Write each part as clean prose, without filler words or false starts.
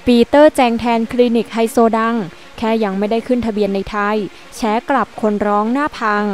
ปีเตอร์แจงแทนคลินิกไฮโซดังแค่ยังไม่ได้ขึ้นทะเบียนในไทยแฉกลับคนร้องหน้าพัง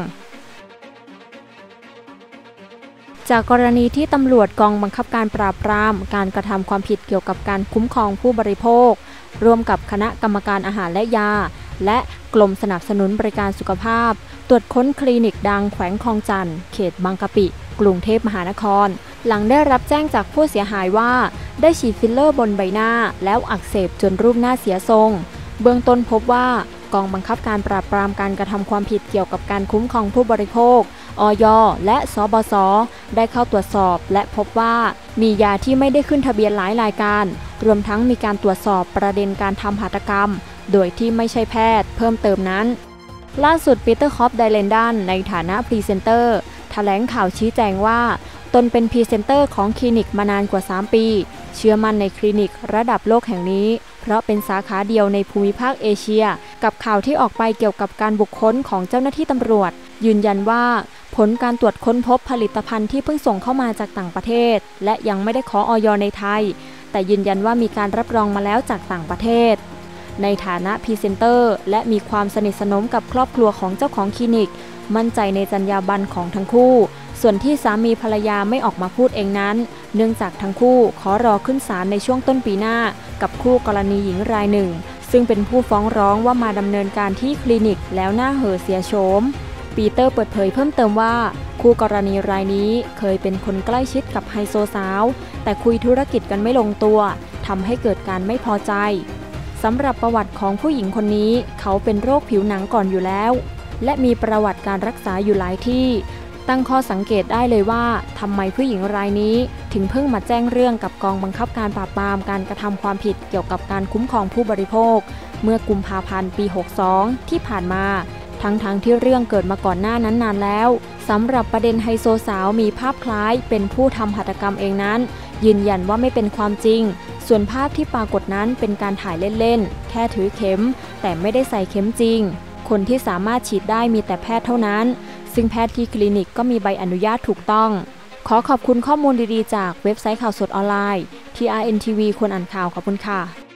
จากกรณีที่ตำรวจกองบังคับการปราบปรามการกระทำความผิดเกี่ยวกับการคุ้มครองผู้บริโภคร่วมกับคณะกรรมการอาหารและยาและกรมสนับสนุนบริการสุขภาพตรวจค้นคลินิกดังแขวงคลองจันทน์เขตบางกะปิกรุงเทพมหานครหลังได้รับแจ้งจากผู้เสียหายว่าได้ฉีดฟิลเลอร์บนใบหน้าแล้วอักเสบจนรูปหน้าเสียทรงเบื้องต้นพบว่ากองบังคับการปราบปรามการกระทำความผิดเกี่ยวกับการคุ้มครองผู้บริโภคอย.และสบส.ได้เข้าตรวจสอบและพบว่ามียาที่ไม่ได้ขึ้นทะเบียนหลายรายการรวมทั้งมีการตรวจสอบประเด็นการทำหัตถกรรมโดยที่ไม่ใช่แพทย์เพิ่มเติมนั้นล่าสุดปีเตอร์คอปไดเลนดันในฐานะพรีเซนเตอร์แถลงข่าวชี้แจงว่าตนเป็นพรีเซนเตอร์ของคลินิกมานานกว่า3ปีเชื่อมั่นในคลินิกระดับโลกแห่งนี้เพราะเป็นสาขาเดียวในภูมิภาคเอเชียกับข่าวที่ออกไปเกี่ยวกับการบุกค้นของเจ้าหน้าที่ตำรวจยืนยันว่าผลการตรวจค้นพบผลิตภัณฑ์ที่เพิ่งส่งเข้ามาจากต่างประเทศและยังไม่ได้ขออย.ในไทยแต่ยืนยันว่ามีการรับรองมาแล้วจากต่างประเทศในฐานะพรีเซนเตอร์และมีความสนิทสนมกับครอบครัวของเจ้าของคลินิกมั่นใจในจรรยาบรรณของทั้งคู่ส่วนที่สามีภรรยาไม่ออกมาพูดเองนั้นเนื่องจากทั้งคู่ขอรอขึ้นศาลในช่วงต้นปีหน้ากับคู่กรณีหญิงรายหนึ่งซึ่งเป็นผู้ฟ้องร้องว่ามาดำเนินการที่คลินิกแล้วหน้าเห่อเสียโฉมปีเตอร์เปิดเผยเพิ่มเติมว่าคู่กรณีรายนี้เคยเป็นคนใกล้ชิดกับไฮโซสาวแต่คุยธุรกิจกันไม่ลงตัวทำให้เกิดการไม่พอใจสำหรับประวัติของผู้หญิงคนนี้เขาเป็นโรคผิวหนังก่อนอยู่แล้วและมีประวัติการรักษาอยู่หลายที่ตั้งข้อสังเกตได้เลยว่าทำไมผู้หญิงรายนี้ถึงเพิ่งมาแจ้งเรื่องกับกองบังคับการปราบปรามการกระทำความผิดเกี่ยวกับการคุ้มครองผู้บริโภคเมื่อกุมภาพันธ์ปี 62 ที่ผ่านมาทั้งที่เรื่องเกิดมาก่อนหน้านั้นนานแล้วสำหรับประเด็นไฮโซสาวมีภาพคล้ายเป็นผู้ทำหัตถกรรมเองนั้นยืนยันว่าไม่เป็นความจริงส่วนภาพที่ปรากฏนั้นเป็นการถ่ายเล่นๆแค่ถือเข็มแต่ไม่ได้ใส่เข็มจริงคนที่สามารถฉีดได้มีแต่แพทย์เท่านั้นซึ่งแพทย์ที่คลินิกก็มีใบอนุญาตถูกต้องขอขอบคุณข้อมูลดีๆจากเว็บไซต์ข่าวสดออนไลน์ TRN TV คนอ่านข่าวขอบคุณค่ะ